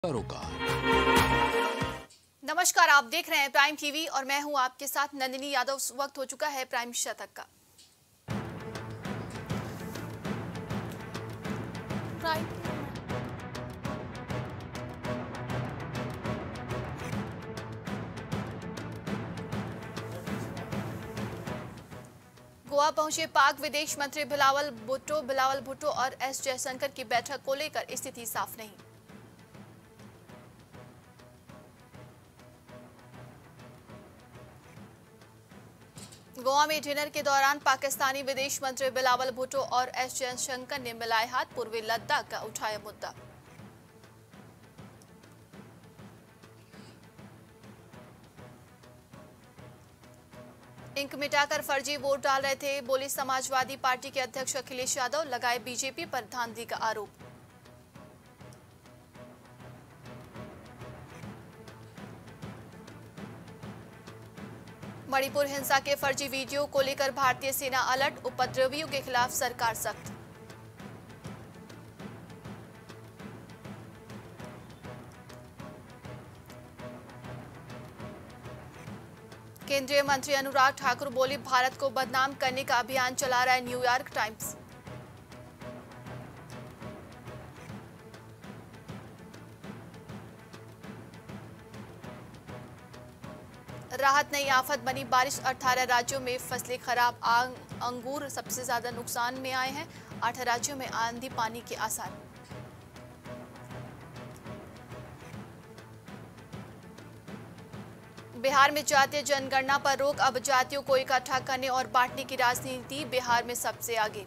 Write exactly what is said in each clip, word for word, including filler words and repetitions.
रोका। नमस्कार, आप देख रहे हैं प्राइम टीवी और मैं हूं आपके साथ नंदिनी यादव। वक्त हो चुका है प्राइम शतक का। प्राइम गोवा पहुंचे पाक विदेश मंत्री बिलावल भुट्टो। बिलावल भुट्टो और एस जयशंकर की बैठक को लेकर स्थिति साफ नहीं। गोवा में डिनर के दौरान पाकिस्तानी विदेश मंत्री बिलावल भुट्टो और एस जयशंकर ने मिलाए हाथ। पूर्वी लद्दाख का उठाया मुद्दा। इंक मिटाकर फर्जी वोट डाल रहे थे, बोले समाजवादी पार्टी के अध्यक्ष अखिलेश यादव। लगाए बीजेपी पर धांधली का आरोप। मणिपुर हिंसा के फर्जी वीडियो को लेकर भारतीय सेना अलर्ट। उपद्रवियों के खिलाफ सरकार सख्त। केंद्रीय मंत्री अनुराग ठाकुर बोले भारत को बदनाम करने का अभियान चला रहा है न्यूयॉर्क टाइम्स। राहत नहीं आफत बनी बारिश। अठारह राज्यों में फसलें खराब। अंगूर सबसे ज्यादा नुकसान में आए हैं। आठ राज्यों में आंधी पानी के आसार। बिहार में जातीय जनगणना पर रोक। अब जातियों को इकट्ठा करने और बांटने की राजनीति बिहार में सबसे आगे।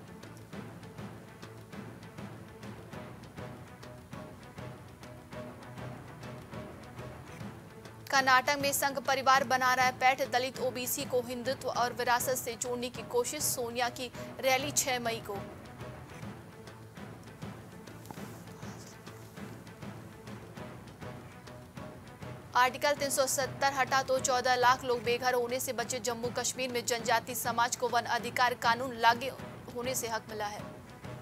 कर्नाटक में संघ परिवार बना रहा है पैठ। दलित ओबीसी को हिंदुत्व और विरासत से जोड़ने की कोशिश। सोनिया की रैली छह मई को। आर्टिकल तीन सौ सत्तर हटा तो चौदह लाख लोग बेघर होने से बचे। जम्मू कश्मीर में जनजाति समाज को वन अधिकार कानून लागू होने से हक मिला है।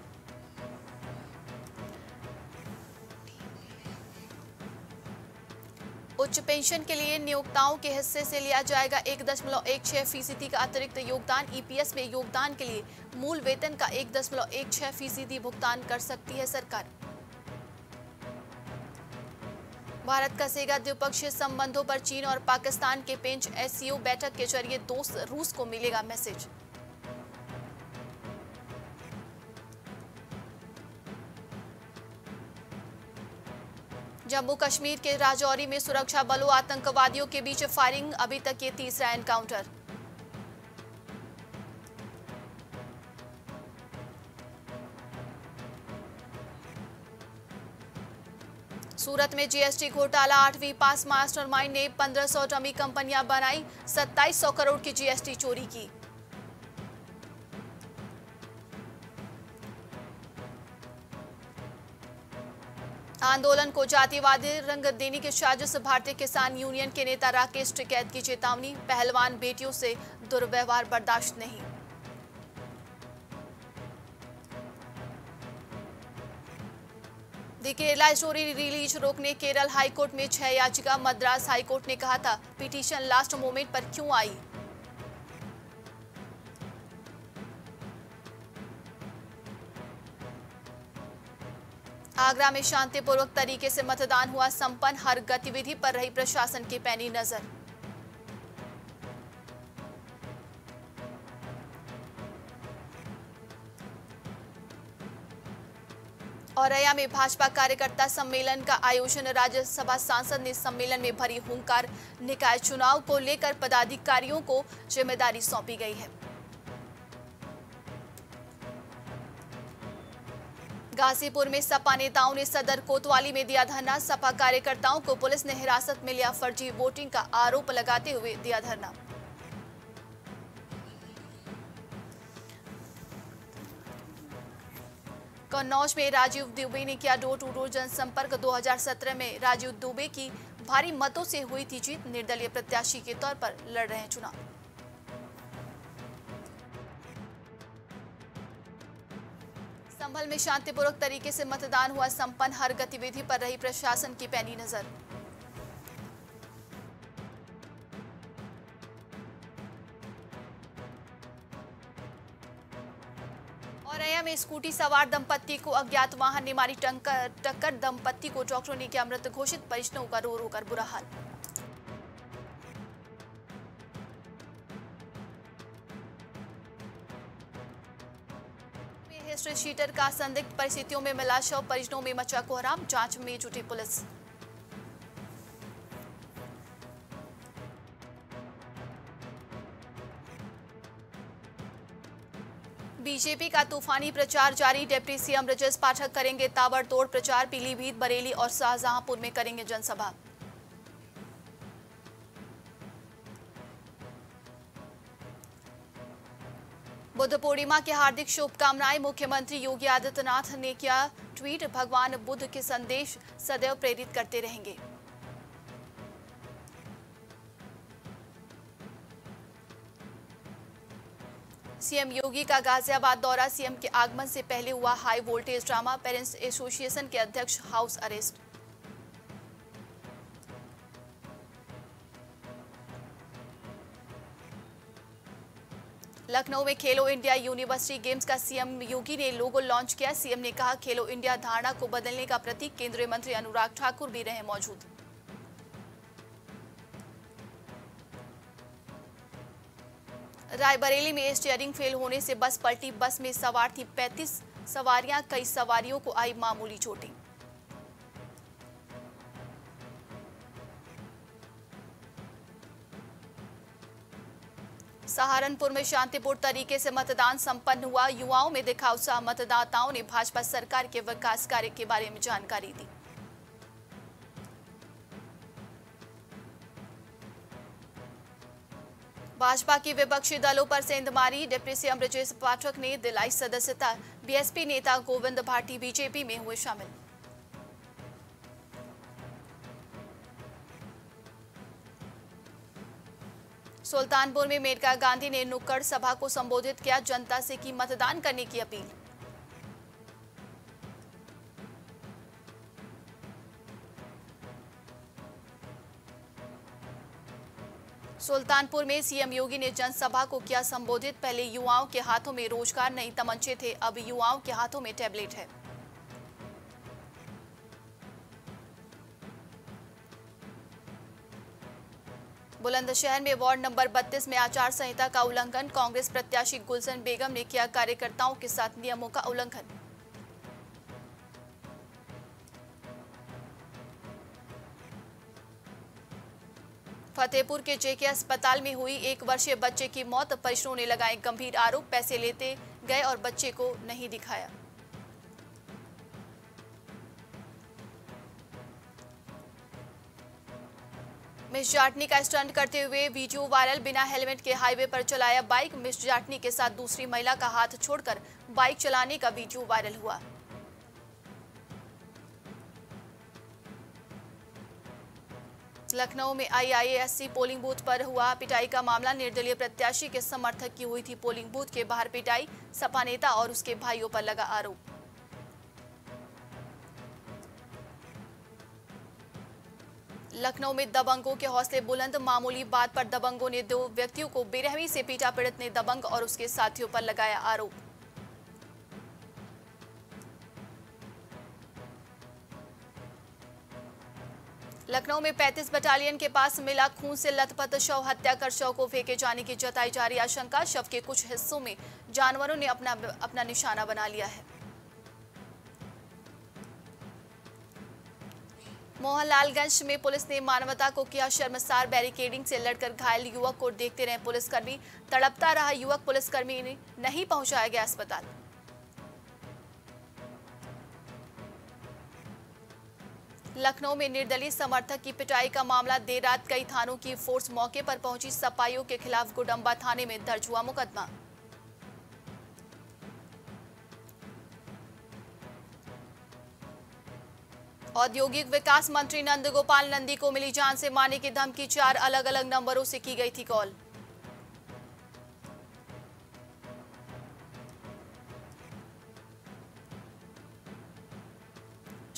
उच्च पेंशन के लिए नियोक्ताओं के हिस्से से लिया जाएगा एक दशमलव एक छह फीसदी का अतिरिक्त योगदान। ईपीएस में योगदान के लिए मूल वेतन का एक दशमलव एक छह फीसदी भुगतान कर सकती है सरकार। भारत कसेगा द्विपक्षीय संबंधों पर चीन और पाकिस्तान के पेंच। एससीओ बैठक के जरिए दोस्त रूस को मिलेगा मैसेज। जम्मू कश्मीर के राजौरी में सुरक्षा बलों आतंकवादियों के बीच फायरिंग। अभी तक ये तीसरा एनकाउंटर। सूरत में जीएसटी घोटाला। आठवीं पास मास्टरमाइंड ने पंद्रह सौ डमी कंपनियां बनाई। सत्ताईस सौ करोड़ की जीएसटी चोरी की। आंदोलन को जातिवादी रंग देने की साजिश। भारतीय किसान यूनियन के नेता राकेश टिकैत की चेतावनी। पहलवान बेटियों से दुर्व्यवहार बर्दाश्त नहीं। दी केरला स्टोरी रिलीज रोकने केरल हाईकोर्ट में छह याचिका। मद्रास हाईकोर्ट ने कहा था पिटीशन लास्ट मोमेंट पर क्यों आई। आगरा में शांतिपूर्वक तरीके से मतदान हुआ संपन्न। हर गतिविधि पर रही प्रशासन की पैनी नजर। औरैया में भाजपा कार्यकर्ता सम्मेलन का आयोजन। राज्यसभा सांसद ने सम्मेलन में भरी हुंकार। निकाय चुनाव को लेकर पदाधिकारियों को जिम्मेदारी सौंपी गई है। गाजीपुर में सपा नेताओं ने सदर कोतवाली में दिया धरना। सपा कार्यकर्ताओं को पुलिस ने हिरासत में लिया। फर्जी वोटिंग का आरोप लगाते हुए दिया धरना। कन्नौज में राजीव दुबे ने किया डोर टू डोर जनसंपर्क। दो हज़ार सत्रह में राजीव दुबे की भारी मतों से हुई थी जीत। निर्दलीय प्रत्याशी के तौर पर लड़ रहे हैं चुनाव। संभल में शांतिपूर्वक तरीके से मतदान हुआ संपन्न, हर गतिविधि पर रही प्रशासन की पैनी नजर। औरैया में स्कूटी सवार दंपत्ति को अज्ञात वाहन ने मारी टक्कर, दंपत्ति को डॉक्टरों ने किया मृत घोषित, परिजनों का रो रो कर बुरा हाल। हिस्ट्री शीटर का संदिग्ध परिस्थितियों में मिला शव, परिजनों में मचा कोहराम, जांच में जुटी पुलिस। बीजेपी का तूफानी प्रचार जारी, डिप्टी सीएम ब्रजेश पाठक करेंगे ताबड़तोड़ प्रचार, पीलीभीत, बरेली और शाहजहांपुर में करेंगे जनसभा। बुद्ध पूर्णिमा की हार्दिक शुभकामनाएं, मुख्यमंत्री योगी आदित्यनाथ ने किया ट्वीट, भगवान बुद्ध के संदेश सदैव प्रेरित करते रहेंगे। सीएम योगी का गाजियाबाद दौरा, सीएम के आगमन से पहले हुआ high voltage drama, parents association के अध्यक्ष हाउस अरेस्ट। लखनऊ में खेलो इंडिया यूनिवर्सिटी गेम्स का सीएम योगी ने लोगो लॉन्च किया, सीएम ने कहा खेलो इंडिया धारणा को बदलने का प्रतीक, केंद्रीय मंत्री अनुराग ठाकुर भी रहे मौजूद। रायबरेली में स्टीयरिंग फेल होने से बस पलटी, बस में सवार थी पैंतीस सवारियां, कई सवारियों को आई मामूली चोटें। सहारनपुर में शांतिपूर्ण तरीके से मतदान संपन्न हुआ, युवाओं में दिखा उत्साह, मतदाताओं ने भाजपा सरकार के विकास कार्य के बारे में जानकारी दी। भाजपा की विपक्षी दलों पर सेंधमारी, डिप्टी सीएम ब्रजेश पाठक ने दिलाई सदस्यता, बीएसपी नेता गोविंद भाटी बीजेपी में हुए शामिल। सुल्तानपुर में मेनका गांधी ने नुक्कड़ सभा को संबोधित किया, जनता से की मतदान करने की अपील। सुल्तानपुर में सीएम योगी ने जनसभा को किया संबोधित, पहले युवाओं के हाथों में रोजगार नहीं तमंचे थे, अब युवाओं के हाथों में टैबलेट है। बुलंदशहर में वार्ड नंबर बत्तीस में आचार संहिता का उल्लंघन, कांग्रेस प्रत्याशी गुलशन बेगम ने किया कार्यकर्ताओं के साथ नियमों का उल्लंघन। फतेहपुर के जेके अस्पताल में हुई एक वर्षीय बच्चे की मौत, परिजनों ने लगाए गंभीर आरोप, पैसे लेते गए और बच्चे को नहीं दिखाया। मिस जाटनी का स्टंट करते हुए वीडियो वायरल, बिना हेलमेट के हाईवे पर चलाया बाइक, मिस जाटनी के साथ दूसरी महिला का हाथ छोड़कर बाइक चलाने का वीडियो वायरल हुआ। लखनऊ में आईआईएससी पोलिंग बूथ पर हुआ पिटाई का मामला, निर्दलीय प्रत्याशी के समर्थक की हुई थी पोलिंग बूथ के बाहर पिटाई, सपा नेता और उसके भाइयों पर लगा आरोप। लखनऊ में दबंगों के हौसले बुलंद, मामूली बात पर दबंगों ने दो व्यक्तियों को बेरहमी से पीटा, पीड़ित ने दबंग और उसके साथियों पर लगाया आरोप। लखनऊ में पैंतीस बटालियन के पास मिला खून से लथपथ शव, हत्या कर शव को फेंके जाने की जताई जा रही आशंका, शव के कुछ हिस्सों में जानवरों ने अपना अपना निशाना बना लिया है। मोहनलालगंज में पुलिस ने मानवता को किया शर्मसार, बैरिकेडिंग से लड़कर घायल युवक को देखते रहे पुलिसकर्मी, तड़पता रहा युवक, पुलिसकर्मी ने नहीं पहुंचाया गया अस्पताल। लखनऊ में निर्दलीय समर्थक की पिटाई का मामला, देर रात कई थानों की फोर्स मौके पर पहुंची, सपाइयों के खिलाफ गुडम्बा थाने में दर्ज हुआ मुकदमा। औद्योगिक विकास मंत्री नंदगोपाल नंदी को मिली जान से मारने की धमकी, चार अलग अलग नंबरों से की गई थी कॉल।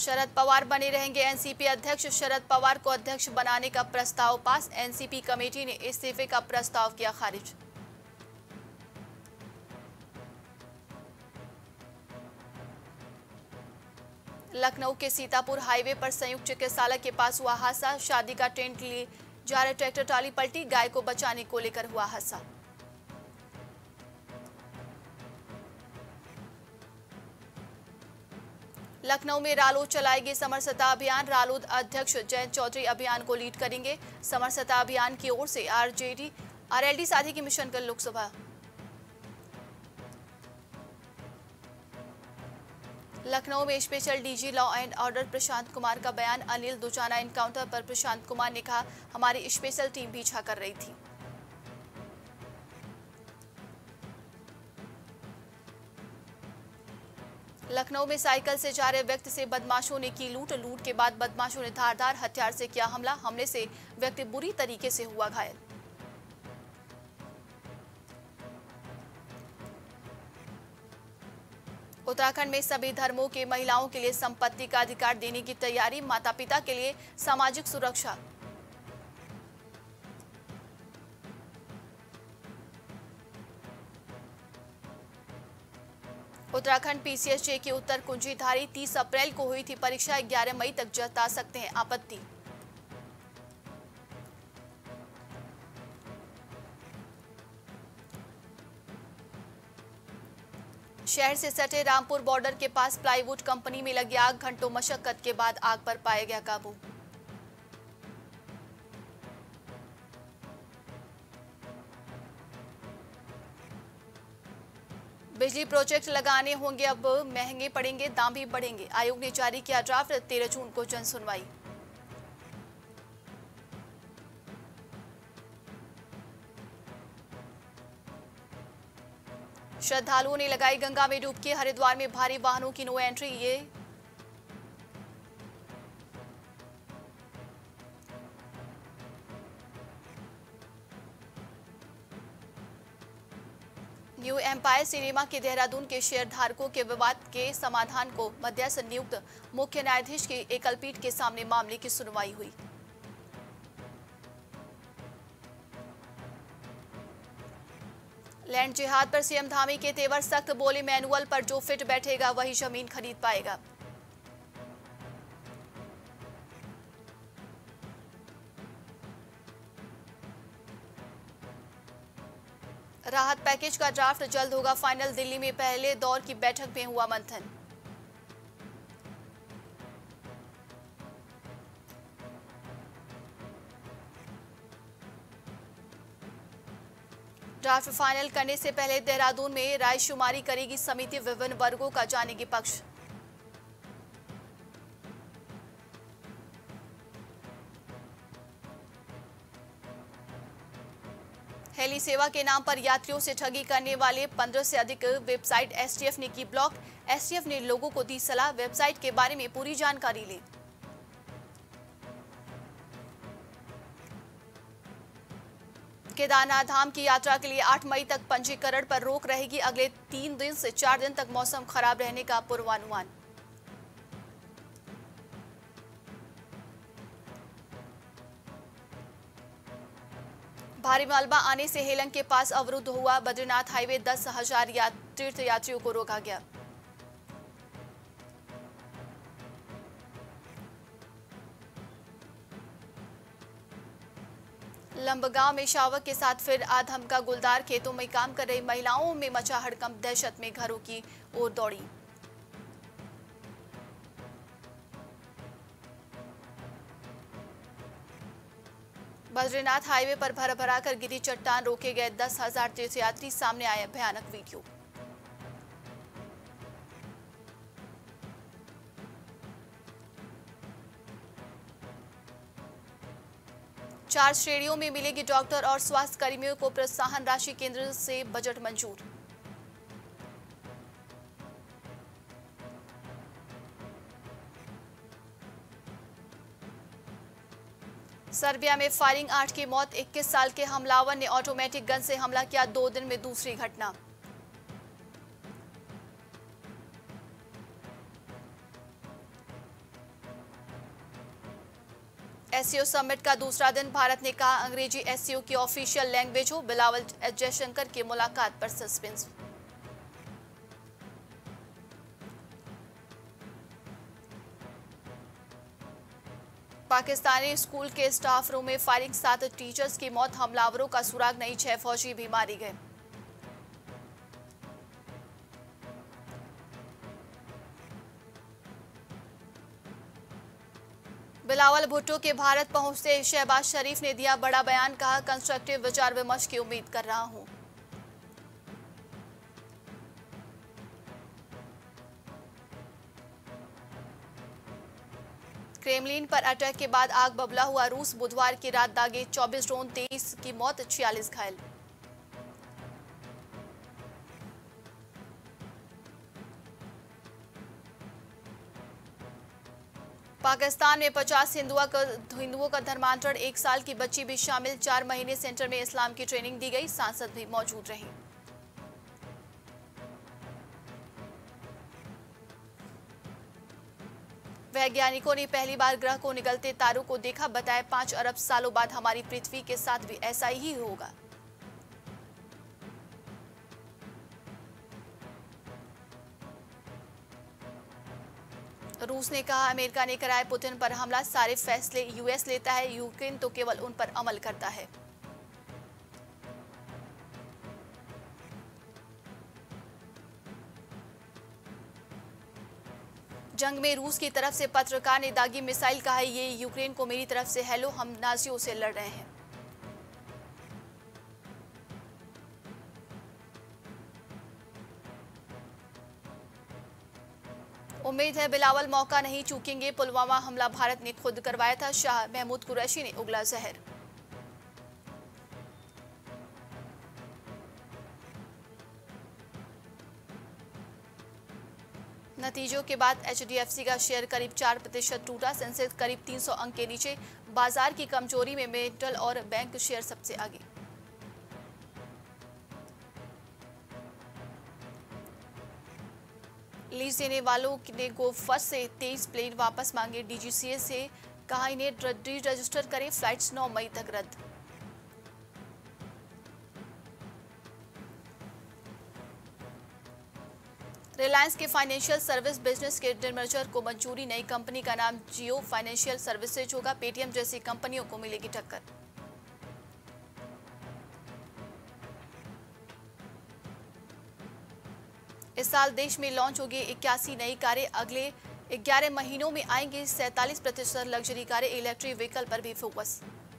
शरद पवार बने रहेंगे एनसीपी अध्यक्ष, शरद पवार को अध्यक्ष बनाने का प्रस्ताव पास, एनसीपी कमेटी ने इस्तीफे का प्रस्ताव किया खारिज। लखनऊ के सीतापुर हाईवे पर संयुक्त चिकित्सालय के पास हुआ हादसा, शादी का टेंट लिए जा रहे ट्रैक्टर ट्राली पलटी, गाय को बचाने को लेकर हुआ हादसा। लखनऊ में रालोद चलाएगी समरसता अभियान, रालोद अध्यक्ष जयंत चौधरी अभियान को लीड करेंगे। समरसता अभियान की ओर से आरजेडी आरएलडी साथी की मिशन कर लोकसभा। लखनऊ में special DG law and order Prashant Kumar का बयान, अनिल दुजाना एनकाउंटर पर प्रशांत कुमार ने कहा हमारी स्पेशल टीम पीछा कर रही थी। लखनऊ में साइकिल से जा रहे व्यक्ति से बदमाशों ने की लूट, लूट के बाद बदमाशों ने धारदार हथियार से किया हमला, हमले से व्यक्ति बुरी तरीके से हुआ घायल। उत्तराखंड में सभी धर्मों के महिलाओं के लिए संपत्ति का अधिकार देने की तैयारी, माता पिता के लिए सामाजिक सुरक्षा। उत्तराखंड पीसीएसजे की उत्तर कुंजीधारी, तीस अप्रैल को हुई थी परीक्षा, ग्यारह मई तक जता सकते हैं आपत्ति। शहर से सटे रामपुर बॉर्डर के पास प्लाईवुड कंपनी में लगी आग, घंटों मशक्कत के बाद आग पर पाया गया काबू। बिजली प्रोजेक्ट लगाने होंगे अब महंगे पड़ेंगे, दाम भी बढ़ेंगे, आयोग ने जारी किया ड्राफ्ट, तेरह जून को जन सुनवाई। श्रद्धालुओं ने लगाई गंगा में डुबकी, हरिद्वार में भारी वाहनों की नो एंट्री। ये न्यू एम्पायर सिनेमा के देहरादून के शेयर धारकों के विवाद के समाधान को मध्यस्थ नियुक्त मुख्य न्यायाधीश की एकल पीठ के सामने मामले की सुनवाई हुई। लैंड जिहाद पर सीएम धामी के तेवर सख्त, बोले मैनुअल पर जो फिट बैठेगा वही जमीन खरीद पाएगा। राहत पैकेज का ड्राफ्ट जल्द होगा फाइनल, दिल्ली में पहले दौर की बैठक में हुआ मंथन। ड्राफ्ट फाइनल करने से पहले देहरादून में रायशुमारी करेगी समिति, विभिन्न वर्गों का जानेगी पक्ष। हेली सेवा के नाम पर यात्रियों से ठगी करने वाले पंद्रह से अधिक वेबसाइट एसटीएफ ने की ब्लॉक, एसटीएफ ने लोगों को दी सलाह, वेबसाइट के बारे में पूरी जानकारी ली। केदारनाथ धाम की यात्रा के लिए आठ मई तक पंजीकरण पर रोक रहेगी, अगले तीन दिन से चार दिन तक मौसम खराब रहने का पूर्वानुमान। भारी मलबा आने से हेलंग के पास अवरुद्ध हुआ बद्रीनाथ हाईवे, दस हजार या, तीर्थ यात्रियों को रोका गया। लंबगांव में शावक के साथ फिर आधम का गुलदार, खेतों में काम कर रही महिलाओं में मचा हड़कंप, दहशत में घरों की ओर दौड़ी। बद्रीनाथ हाईवे पर भर भरा कर गिरी चट्टान, रोके गए दस हजार तीर्थयात्री, सामने आया भयानक वीडियो। चार श्रेणियों में मिलेगी डॉक्टर और स्वास्थ्य कर्मियों को प्रोत्साहन राशि, केंद्र से बजट मंजूर। सर्बिया में फायरिंग, आठ की मौत, इक्कीस साल के हमलावर ने ऑटोमेटिक गन से हमला किया, दो दिन में दूसरी घटना। एससीओ समिट का दूसरा दिन, भारत ने कहा अंग्रेजी एससीओ की ऑफिशियल लैंग्वेज हो। बिलावल जयशंकर की मुलाकात पर सस्पेंस। पाकिस्तानी स्कूल के स्टाफ रूम में फायरिंग, सात टीचर्स की मौत, हमलावरों का सुराग नहीं, छह फौजी भी मारे गए। बिलावल भुट्टो के भारत पहुंचते शहबाज शरीफ ने दिया बड़ा बयान, कहा कंस्ट्रक्टिव विचार विमर्श की उम्मीद कर रहा हूं। क्रेमलिन पर अटैक के बाद आग बबला हुआ रूस, बुधवार की रात दागे चौबीस ड्रोन, तेईस की मौत, छियालीस घायल। पाकिस्तान में पचास हिंदुओं का हिंदुओं का धर्मांतरण, एक साल की बच्ची भी शामिल, चार महीने सेंटर में इस्लाम की ट्रेनिंग दी गई, सांसद भी मौजूद रही। वैज्ञानिकों ने पहली बार ग्रह को निगलते तारों को देखा, बताया पांच अरब सालों बाद हमारी पृथ्वी के साथ भी ऐसा ही होगा। रूस ने कहा अमेरिका ने कराया पुतिन पर हमला, सारे फैसले यूएस लेता है, यूक्रेन तो केवल उन पर अमल करता है। जंग में रूस की तरफ से पत्रकार ने दागी मिसाइल, कहा ये यूक्रेन को मेरी तरफ से हेलो, हम नाजियों से लड़ रहे हैं। उम्मीद है बिलावल मौका नहीं चूकेंगे, पुलवामा हमला भारत ने खुद करवाया था, शाह महमूद कुरैशी ने उगला जहर। नतीजों के बाद एचडीएफसी का शेयर करीब चार प्रतिशत टूटा, सेंसेक्स करीब तीन सौ अंक के नीचे, बाजार की कमजोरी में मेटल और बैंक शेयर सबसे आगे। लीज देने वालों ने गोफर्स्ट से तेईस प्लेन वापस मांगे, डीजीसीए से कहा इन्हें डी रजिस्टर करें, फ्लाइट्स नौ मई तक रद्द। रिलायंस के फाइनेंशियल सर्विस बिजनेस के डिमर्जर को मंजूरी, नई कंपनी का नाम जियो फाइनेंशियल सर्विसेज होगा, पेटीएम जैसी कंपनियों को मिलेगी टक्कर। इस साल देश में लॉन्च होगी इक्यासी नई कारें, अगले ग्यारह महीनों में आएंगी सैंतालीस प्रतिशत लग्जरी कारें, इलेक्ट्रिक व्हीकल पर भी फोकस।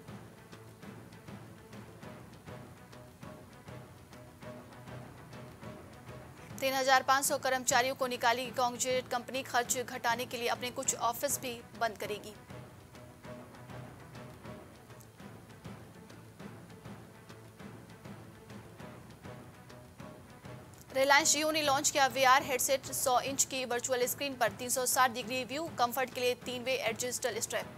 तीन हजार पाँच सौ कर्मचारियों को निकाली कांग्रेस कंपनी, खर्च घटाने के लिए अपने कुछ ऑफिस भी बंद करेगी। रिलायंस जियो ने लॉन्च किया वीआर हेडसेट, सौ इंच की वर्चुअल स्क्रीन पर तीन सौ साठ डिग्री व्यू, कंफर्ट के लिए तीन वे एडजस्टेबल स्ट्रैप।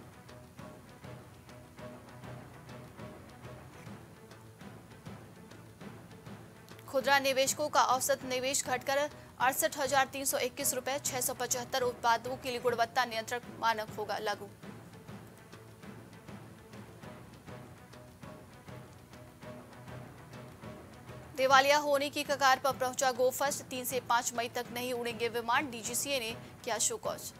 खुदरा निवेशकों का औसत निवेश घटकर अड़सठ हजार तीन सौ इक्कीस रुपए, छह सौ पचहत्तर उत्पादों के लिए गुणवत्ता नियंत्रक मानक होगा लागू। दिवालिया होने की कगार पर पहुंचा गोफर्स्ट, तीन से पांच मई तक नहीं उड़ेंगे विमान, डीजीसीए ने किया शोकॉज।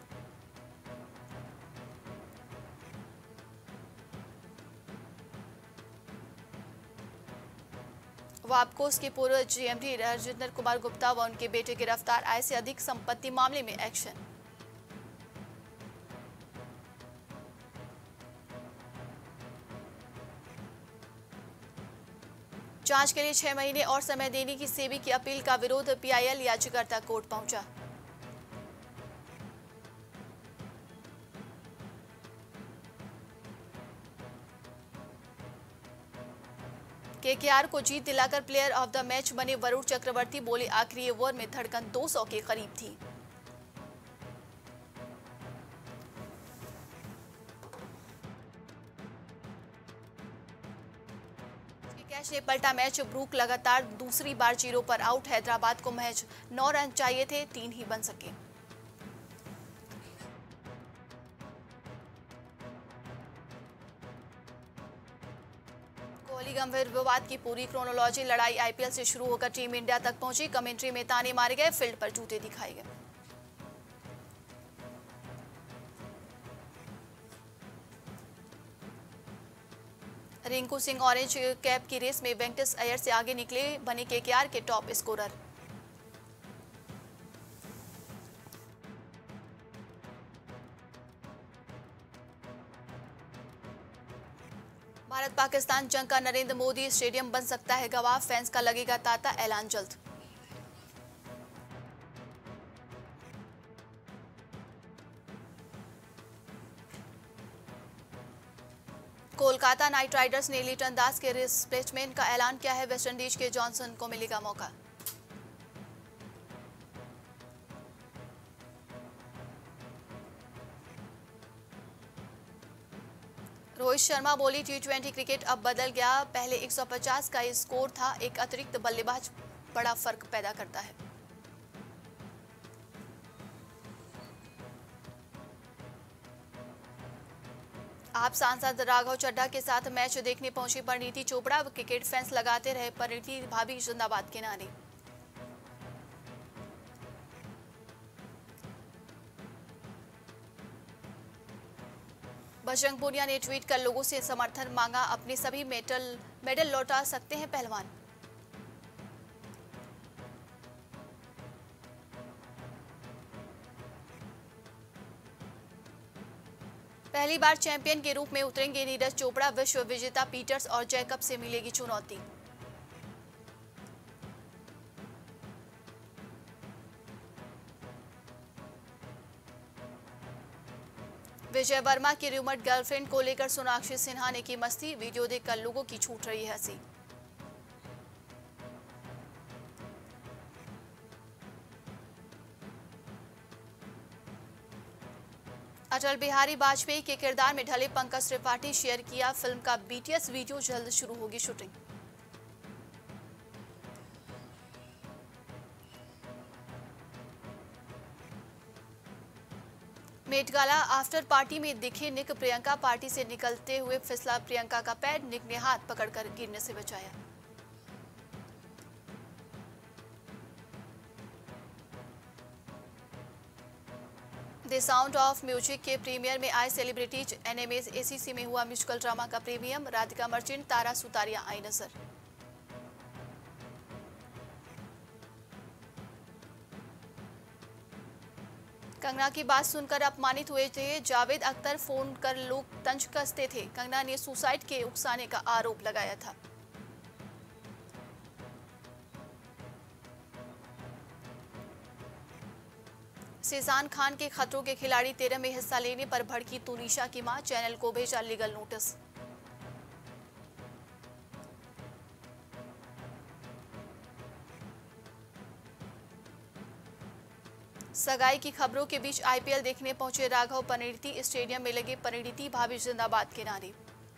वापकोस के पूर्व जीएमडी राजेंद्र कुमार गुप्ता व उनके बेटे गिरफ्तार, आय से अधिक संपत्ति मामले में एक्शन। जांच के लिए छह महीने और समय देने की सेबी की अपील का विरोध, पीआईएल याचिकाकर्ता कोर्ट पहुंचा। केकेआर को जीत दिलाकर प्लेयर ऑफ द मैच बने वरुण चक्रवर्ती, बोले आखिरी ओवर में धड़कन दो सौ के करीब थी। कैच ने पलटा मैच, ब्रूक लगातार दूसरी बार जीरो पर आउट, हैदराबाद को महज नौ रन चाहिए थे, तीन ही बन सके। कोहली गंभीर विवाद की पूरी क्रोनोलॉजी, लड़ाई आईपीएल से शुरू होकर टीम इंडिया तक पहुंची। कमेंट्री में ताने मारे गए, फील्ड पर जूते दिखाए गए। रिंकू सिंह ऑरेंज कैप की रेस में वेंकटेश अय्यर से आगे निकले, बने केकेआर के टॉप स्कोरर। भारत पाकिस्तान जंग का नरेंद्र मोदी स्टेडियम बन सकता है गवाह, फैंस का लगेगा तांता, ऐलान जल्द। कोलकाता नाइट राइडर्स ने लिटन दास के रिप्लेसमेंट का ऐलान किया है, वेस्टइंडीज के जॉनसन को मिलेगा मौका। रोहित शर्मा बोली, टी ट्वेंटी क्रिकेट अब बदल गया, पहले एक सौ पचास का स्कोर था, एक अतिरिक्त बल्लेबाज बड़ा फर्क पैदा करता है। आप सांसद राघव चड्ढा के साथ मैच देखने पहुंची परिणीति चोपड़ा, क्रिकेट फैंस लगाते रहे परिणीति भाभी जिंदाबाद के नारे। बजरंग पुनिया ने ट्वीट कर लोगों से समर्थन मांगा, अपने सभी मेडल मेडल लौटा सकते हैं पहलवान। पहली बार चैंपियन के रूप में उतरेंगे नीरज चोपड़ा, विश्व विजेता पीटर्स और जैकब से मिलेगी चुनौती। विजय वर्मा की रूमर्ड गर्लफ्रेंड को लेकर सोनाक्षी सिन्हा ने की मस्ती, वीडियो देखकर लोगों की छूट रही है हंसी। अटल बिहारी वाजपेयी के किरदार में ढले पंकज त्रिपाठी शेयर किया फिल्म का बीटीएस वीडियो, जल्द शुरू होगी shooting. Met Gala after party में दिखे निक, प्रियंका पार्टी से निकलते हुए फिसला प्रियंका का पैर, निक ने हाथ पकड़कर गिरने से बचाया। द साउंड ऑफ म्यूजिक के प्रीमियर में आए सेलिब्रिटीज, एनएमए एसीसी में हुआ म्यूजिकल ड्रामा का प्रीमियम, राधिका मर्चेंट, तारा सुतारिया आई नजर। कंगना की बात सुनकर अपमानित हुए थे जावेद अख्तर, फोन कर लोग तंज कसते थे, कंगना ने सुसाइड के उकसाने का आरोप लगाया था। सेजान खान के खतरों के खिलाड़ी तेरह में हिस्सा लेने पर भड़की तुनिशा की मां, चैनल को भेजा लीगल नोटिस। सगाई की खबरों के बीच आईपीएल देखने पहुंचे राघव, परिणीति स्टेडियम में लगे परिणीति भाभी जिंदाबाद के नारे।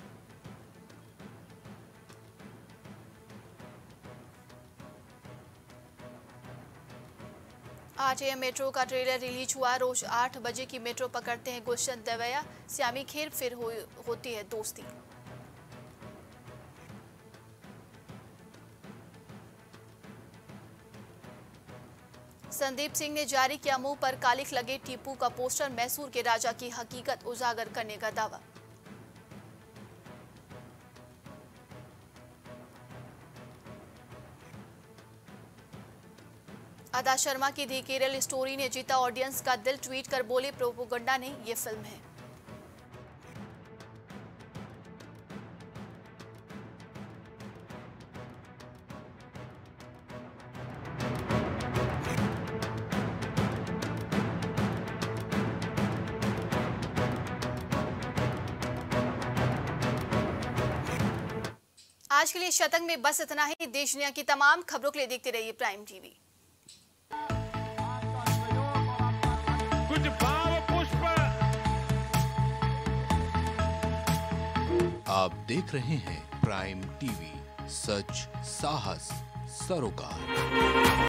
आठ एम मेट्रो का ट्रेलर रिलीज हुआ, रोज आठ बजे की मेट्रो पकड़ते हैं गुलशन दवैया, श्यामी खेर, फिर हो, होती है दोस्ती। संदीप सिंह ने जारी किया मुंह पर कालिख लगे टीपू का पोस्टर, मैसूर के राजा की हकीकत उजागर करने का दावा। अदा शर्मा की दी केरल स्टोरी ने जीता ऑडियंस का दिल, ट्वीट कर बोले प्रोपोगंडा नहीं ये फिल्म है। आज के लिए शतक में बस इतना ही। देश दुनिया की तमाम खबरों के लिए देखते रहिए प्राइम टीवी। कुछ भाव पुष्प। आप देख रहे हैं प्राइम टीवी, सच साहस सरोकार।